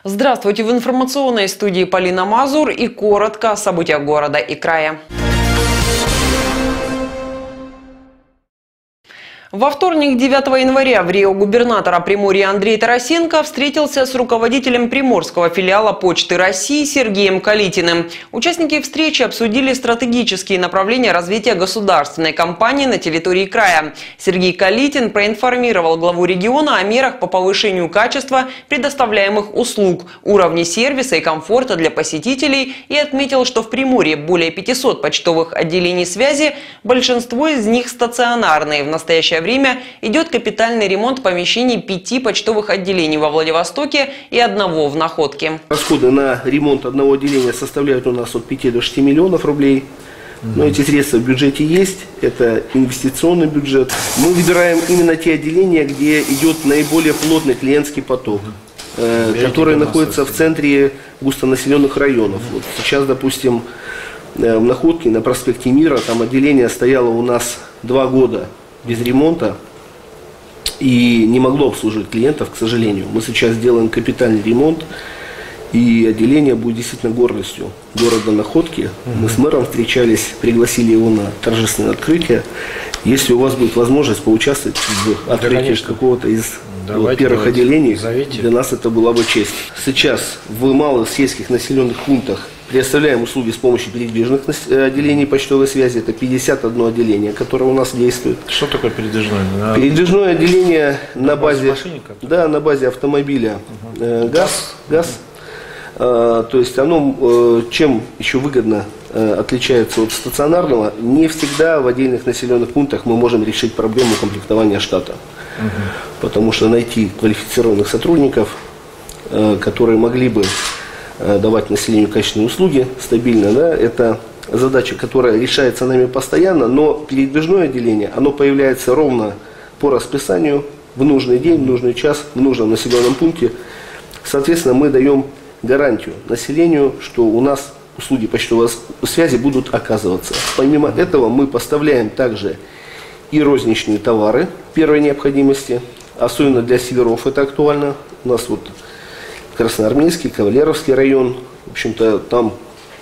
Здравствуйте! В информационной студии Полина Мазур и коротко о событиях города и края. Во вторник, 9 января, в Рио губернатора Приморья Андрей Тарасенко встретился с руководителем приморского филиала Почты России Сергеем Калитиным. Участники встречи обсудили стратегические направления развития государственной компании на территории края. Сергей Калитин проинформировал главу региона о мерах по повышению качества предоставляемых услуг, уровне сервиса и комфорта для посетителей и отметил, что в Приморье более 500 почтовых отделений связи, большинство из них стационарные. В настоящее время идет капитальный ремонт помещений 5 почтовых отделений во Владивостоке и 1 в Находке. Расходы на ремонт одного отделения составляют у нас от 5 до 6 миллионов рублей. Но эти средства в бюджете есть, это инвестиционный бюджет. Мы выбираем именно те отделения, где идет наиболее плотный клиентский поток, который находится в центре густонаселенных районов. Вот сейчас, допустим, в Находке на проспекте Мира, там отделение стояло у нас 2 года без ремонта и не могло обслуживать клиентов, к сожалению. Мы сейчас делаем капитальный ремонт, и отделение будет действительно гордостью города Находки. Мы с мэром встречались, пригласили его на торжественное открытие. Если у вас будет возможность поучаствовать в открытии какого-то из первых отделений, для нас это была бы честь. Сейчас в малых сельских населенных пунктах предоставляем услуги с помощью передвижных отделений почтовой связи. Это 51 отделение, которое у нас действует. Что такое передвижное? Передвижное отделение на базе автомобиля ГАЗ. То есть оно чем еще выгодно отличается от стационарного, не всегда в отдельных населенных пунктах мы можем решить проблему комплектования штата. Потому что найти квалифицированных сотрудников, которые могли бы давать населению качественные услуги стабильно, это задача, которая решается нами постоянно, но передвижное отделение, оно появляется ровно по расписанию, в нужный день, в нужный час, в нужном населенном пункте. Соответственно, мы даем гарантию населению, что у нас услуги почтовой связи будут оказываться. Помимо этого мы поставляем также и розничные товары первой необходимости, особенно для северов это актуально. У нас вот Красноармейский, Кавалеровский район, в общем-то там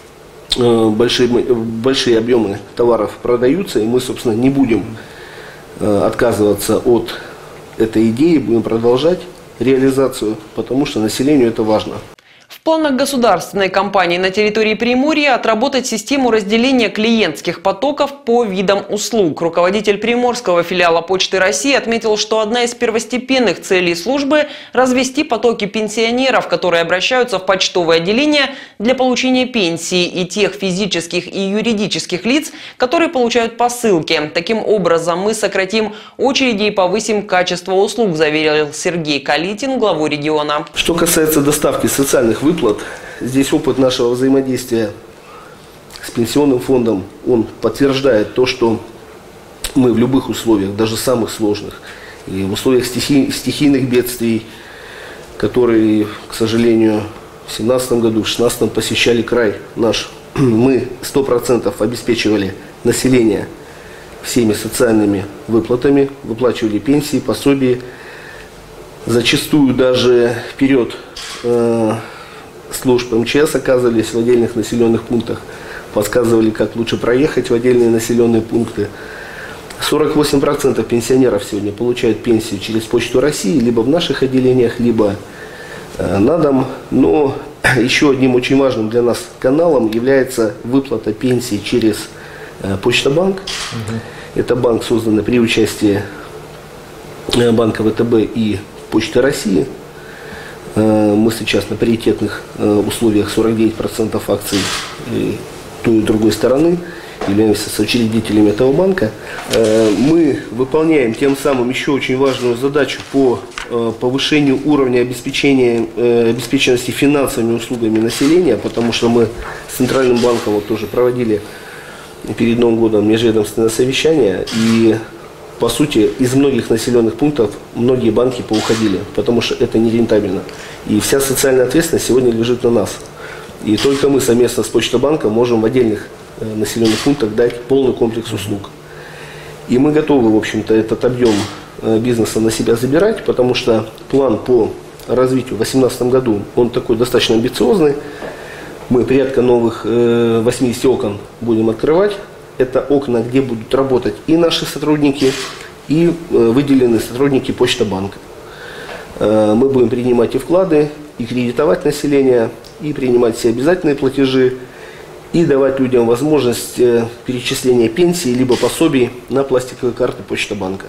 большие объемы товаров продаются, и мы, собственно, не будем отказываться от этой идеи, будем продолжать реализацию, потому что населению это важно. В планах государственной компании на территории Приморья отработать систему разделения клиентских потоков по видам услуг. Руководитель приморского филиала Почты России отметил, что одна из первостепенных целей службы – развести потоки пенсионеров, которые обращаются в почтовое отделение для получения пенсии, и тех физических и юридических лиц, которые получают посылки. Таким образом, мы сократим очереди и повысим качество услуг, заверил Сергей Калитин, главу региона. Что касается доставки социальных выплат, здесь опыт нашего взаимодействия с пенсионным фондом, он подтверждает то, что мы в любых условиях, даже самых сложных, и в условиях стихийных бедствий, которые, к сожалению, в 2017 году, в 2016 посещали край наш, мы 100% обеспечивали население всеми социальными выплатами, выплачивали пенсии, пособия, зачастую даже вперед служб МЧС оказывались в отдельных населенных пунктах, подсказывали, как лучше проехать в отдельные населенные пункты. 48% пенсионеров сегодня получают пенсию через Почту России, либо в наших отделениях, либо на дом. Но еще одним очень важным для нас каналом является выплата пенсии через Почта-банк. Это банк, созданный при участии банка ВТБ и Почты России. Мы сейчас на паритетных условиях 49% акций той и другой стороны, являемся соучредителями этого банка. Мы выполняем тем самым еще очень важную задачу по повышению уровня обеспеченности финансовыми услугами населения, потому что мы с Центральным банком вот тоже проводили перед Новым годом межведомственное совещание, и по сути, из многих населенных пунктов многие банки поуходили, потому что это нерентабельно. И вся социальная ответственность сегодня лежит на нас. И только мы совместно с Почта-банком можем в отдельных населенных пунктах дать полный комплекс услуг. И мы готовы, в общем-то, этот объем бизнеса на себя забирать, потому что план по развитию в 2018 году, он такой достаточно амбициозный. Мы порядка новых 80 окон будем открывать. Это окна, где будут работать и наши сотрудники, и выделенные сотрудники Почта-банка. Мы будем принимать и вклады, и кредитовать население, и принимать все обязательные платежи, и давать людям возможность перечисления пенсий либо пособий на пластиковые карты Почта-банка.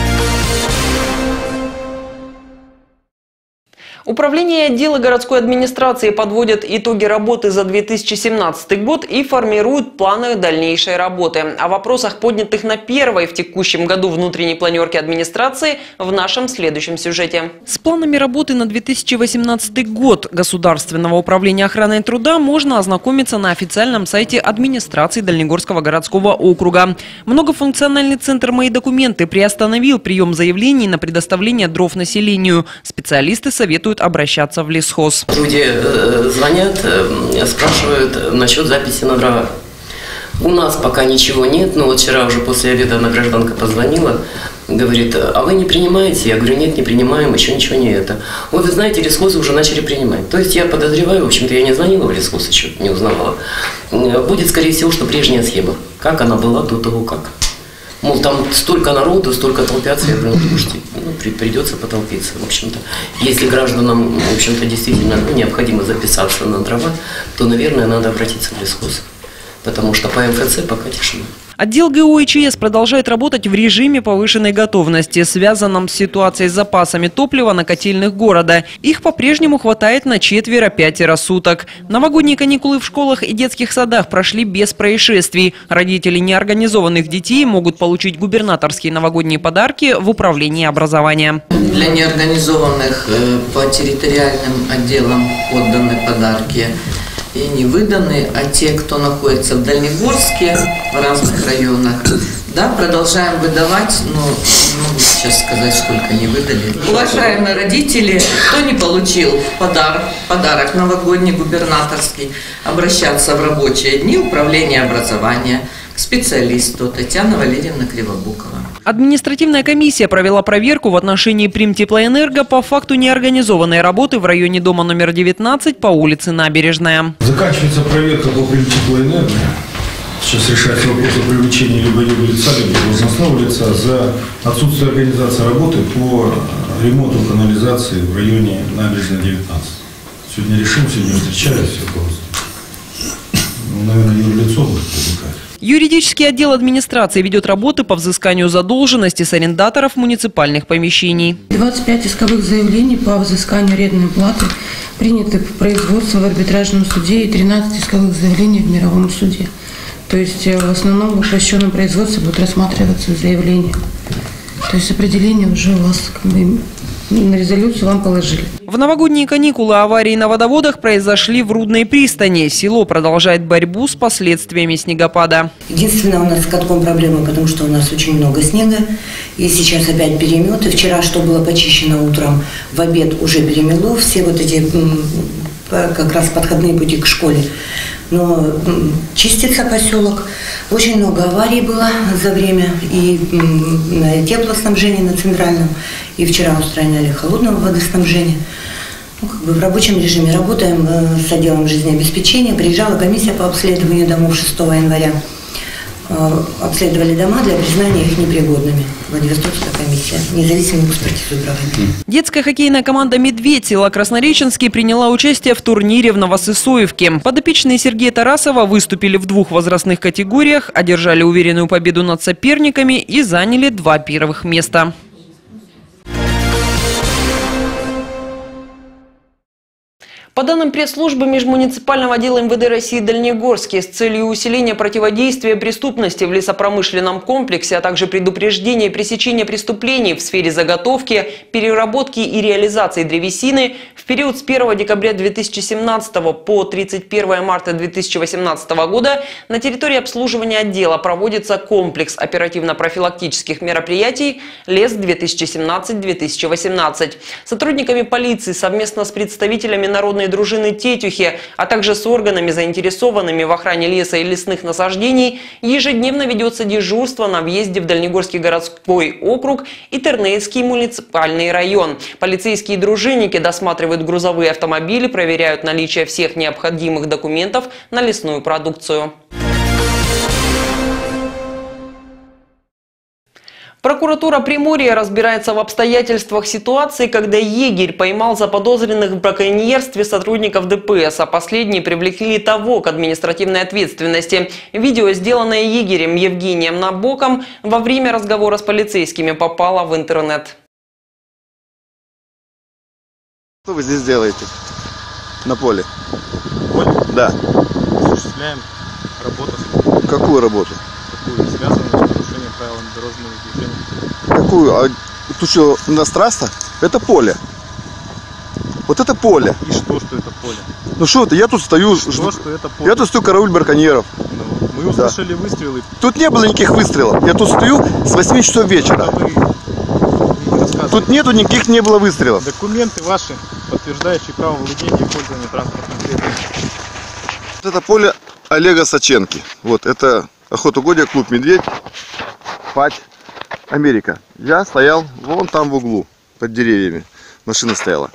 Управление и отделы городской администрации подводят итоги работы за 2017 год и формируют планы дальнейшей работы. О вопросах, поднятых на первой в текущем году внутренней планерке администрации, в нашем следующем сюжете. С планами работы на 2018 год Государственного управления охраны труда можно ознакомиться на официальном сайте администрации Дальнегорского городского округа. Многофункциональный центр «Мои документы» приостановил прием заявлений на предоставление дров населению. Специалисты советуют обращаться в лесхоз. Люди звонят, спрашивают насчет записи на дрова. У нас пока ничего нет, но вот вчера уже после обеда одна гражданка позвонила, говорит: а вы не принимаете? Я говорю: нет, не принимаем, еще ничего не это. Ой, вы знаете, лесхозы уже начали принимать. То есть я подозреваю, в общем-то, я не звонила в лесхоз еще, не узнавала. Будет, скорее всего, что прежняя схема, как она была до того, как. Мол, там столько народу, столько толпятся, я говорю: слушайте, придется потолпиться, в общем-то. Если гражданам, в общем-то, действительно необходимо записаться на дрова, то, наверное, надо обратиться в лесхоз, потому что по МФЦ пока тишина. Отдел ГО и ЧС продолжает работать в режиме повышенной готовности, связанном с ситуацией с запасами топлива на котельных города. Их по-прежнему хватает на 4-5 суток. Новогодние каникулы в школах и детских садах прошли без происшествий. Родители неорганизованных детей могут получить губернаторские новогодние подарки в управлении образования. Для неорганизованных по территориальным отделам отданы подарки и не выданы, а те, кто находится в Дальнегорске, в разных районах, да, продолжаем выдавать, но не могу сейчас сказать, сколько не выдали. Уважаемые родители, кто не получил подарок новогодний губернаторский, обращаться в рабочие дни управления образования к специалисту Татьяна Валерьевна Кривобокова. Административная комиссия провела проверку в отношении Примтеплоэнерго по факту неорганизованной работы в районе дома номер 19 по улице Набережная. Заканчивается проверка по Примтеплоэнерго. Сейчас решается вопрос о привлечении либо лица, либо должностного лица за отсутствие организации работы по ремонту канализации в районе Набережной 19. Сегодня решим, сегодня встречались, все просто. Наверное, юрлицо будет привлекать. Юридический отдел администрации ведет работы по взысканию задолженности с арендаторов муниципальных помещений. 25 исковых заявлений по взысканию арендной платы приняты в производство в арбитражном суде и 13 исковых заявлений в мировом суде. То есть в основном в упрощенном производстве будут рассматриваться заявления. То есть определение уже у вас на резолюцию вам положили. В новогодние каникулы аварии на водоводах произошли в Рудной пристани. Село продолжает борьбу с последствиями снегопада. Единственное, у нас с катком проблемы, потому что у нас очень много снега. И сейчас опять переметы. Вчера, что было почищено утром, в обед уже перемело. Все вот эти как раз подходные пути к школе. Но чистится поселок. Очень много аварий было за время и на теплоснабжении на центральном. И вчера устраняли холодного водоснабжения. В рабочем режиме работаем с отделом жизнеобеспечения. Приезжала комиссия по обследованию домов 6 января. Обследовали дома для признания их непригодными. Владивостокская комиссия. Независимую экспертизу проводила. Детская хоккейная команда «Медведь» села Краснореченский приняла участие в турнире в Новосысоевке. Подопечные Сергея Тарасова выступили в 2 возрастных категориях, одержали уверенную победу над соперниками и заняли 2 первых места. По данным пресс-службы межмуниципального отдела МВД России Дальнегорске, с целью усиления противодействия преступности в лесопромышленном комплексе, а также предупреждения и пресечения преступлений в сфере заготовки, переработки и реализации древесины в период с 1 декабря 2017 по 31 марта 2018 года на территории обслуживания отдела проводится комплекс оперативно-профилактических мероприятий «Лес-2017-2018». Сотрудниками полиции совместно с представителями народной специальной дружины «Тетюхи», а также с органами, заинтересованными в охране леса и лесных насаждений, ежедневно ведется дежурство на въезде в Дальнегорский городской округ и Тернейский муниципальный район. Полицейские дружинники досматривают грузовые автомобили, проверяют наличие всех необходимых документов на лесную продукцию. Прокуратура Приморья разбирается в обстоятельствах ситуации, когда егерь поймал заподозренных в браконьерстве сотрудников ДПС, а последние привлекли того к административной ответственности. Видео, сделанное егерем Евгением Набоком, во время разговора с полицейскими попало в интернет. Что вы здесь делаете на поле? Поле? Да. Осуществляем работу. Какую работу? Какую? Связанную с нарушением правил дорожного движения. Какую? А тут что, у нас трасса? Это поле. Вот это поле. И что это поле? Ну что это? Я тут стою. Что это поле? Я тут стою, карауль браконьеров. Ну, мы услышали выстрелы. Тут не было никаких выстрелов. Я тут стою с 8 часов вечера. Тут нету никаких не было выстрелов. Документы ваши, подтверждающие право владения и пользования транспортным средством. Вот это поле Олега Саченки. Вот это охотугодие, клуб «Медведь», Пать, Америка. Я стоял вон там в углу, под деревьями. Машина стояла.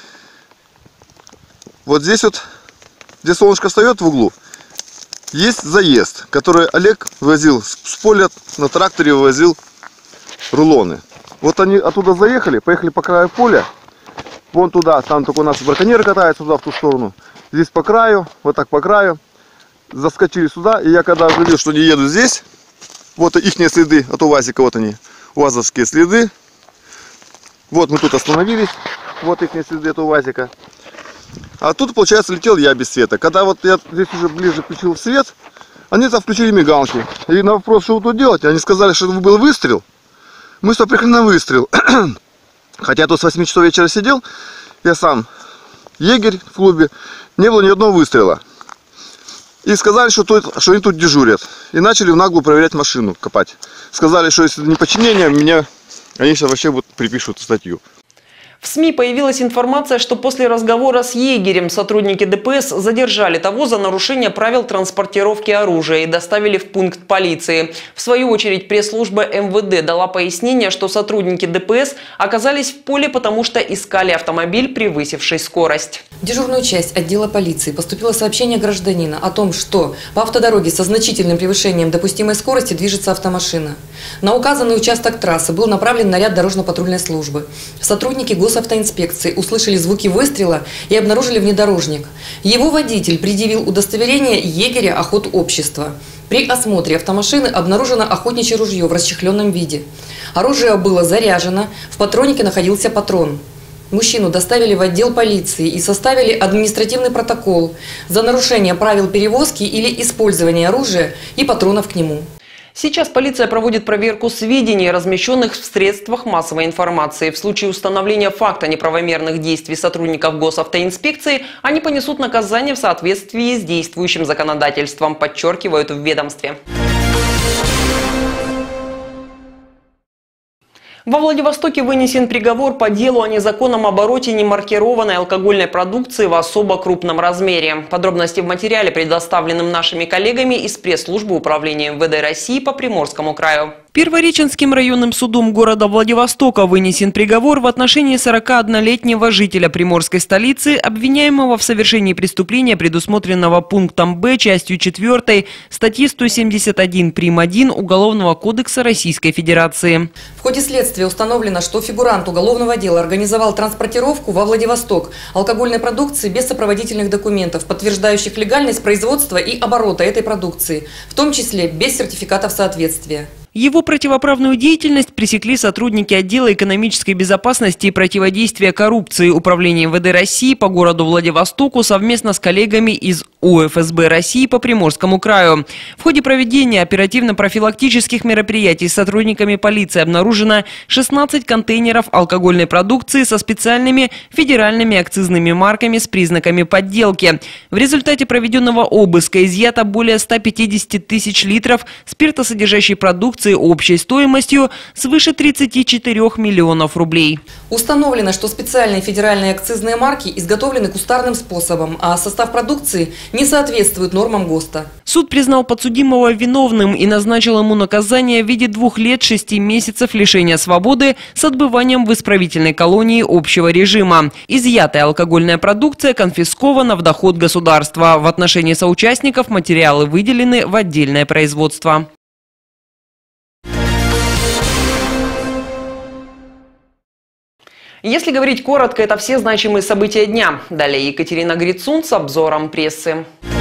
Вот здесь вот, где солнышко встает в углу, есть заезд, который Олег возил с поля, на тракторе вывозил рулоны. Вот они оттуда заехали, поехали по краю поля, вон туда, там только у нас браконьеры катаются, туда, в ту сторону. Здесь по краю, вот так по краю, заскочили сюда, и я когда увидел, что они едут здесь, вот их следы от УАЗика, вот они, УАЗовские следы. Вот мы тут остановились, вот их следы от УАЗика. А тут, получается, летел я без света. Когда вот я здесь уже ближе включил свет, они там включили мигалки. И на вопрос, что вы тут делаете, они сказали, что был выстрел. Мы сюда приехали на выстрел. Хотя я тут с 8 часов вечера сидел, я сам егерь в клубе, не было ни одного выстрела. И сказали, что они тут дежурят. И начали в наглую проверять машину, копать. Сказали, что если не подчинение, они сейчас вообще припишут статью. В СМИ появилась информация, что после разговора с егерем сотрудники ДПС задержали того за нарушение правил транспортировки оружия и доставили в пункт полиции. В свою очередь пресс-служба МВД дала пояснение, что сотрудники ДПС оказались в поле, потому что искали автомобиль, превысивший скорость. В дежурную часть отдела полиции поступило сообщение гражданина о том, что по автодороге со значительным превышением допустимой скорости движется автомашина. На указанный участок трассы был направлен наряд дорожно-патрульной службы. Сотрудники госавтоинспекции услышали звуки выстрела и обнаружили внедорожник. Его водитель предъявил удостоверение егеря охотобщества. При осмотре автомашины обнаружено охотничье ружье в расчехленном виде. Оружие было заряжено, в патроннике находился патрон. Мужчину доставили в отдел полиции и составили административный протокол за нарушение правил перевозки или использования оружия и патронов к нему. Сейчас полиция проводит проверку сведений, размещенных в средствах массовой информации. В случае установления факта неправомерных действий сотрудников госавтоинспекции они понесут наказание в соответствии с действующим законодательством, подчеркивают в ведомстве. Во Владивостоке вынесен приговор по делу о незаконном обороте немаркированной алкогольной продукции в особо крупном размере. Подробности в материале, предоставленном нашими коллегами из пресс-службы Управления МВД России по Приморскому краю. Первореченским районным судом города Владивостока вынесен приговор в отношении 41-летнего жителя приморской столицы, обвиняемого в совершении преступления, предусмотренного пунктом Б, частью 4 статьи 171 прим. 1 Уголовного кодекса Российской Федерации. В ходе следствия установлено, что фигурант уголовного дела организовал транспортировку во Владивосток алкогольной продукции без сопроводительных документов, подтверждающих легальность производства и оборота этой продукции, в том числе без сертификатов соответствия. Его противоправную деятельность пресекли сотрудники отдела экономической безопасности и противодействия коррупции Управления МВД России по городу Владивостоку совместно с коллегами из УФСБ России по Приморскому краю. В ходе проведения оперативно-профилактических мероприятий с сотрудниками полиции обнаружено 16 контейнеров алкогольной продукции со специальными федеральными акцизными марками с признаками подделки. В результате проведенного обыска изъято более 150 тысяч литров спиртосодержащей продукции продукции общей стоимостью свыше 34 миллионов рублей. Установлено, что специальные федеральные акцизные марки изготовлены кустарным способом, а состав продукции не соответствует нормам ГОСТа. Суд признал подсудимого виновным и назначил ему наказание в виде 2 лет 6 месяцев лишения свободы с отбыванием в исправительной колонии общего режима. Изъятая алкогольная продукция конфискована в доход государства. В отношении соучастников материалы выделены в отдельное производство. Если говорить коротко, это все значимые события дня. Далее Екатерина Грицун с обзором прессы.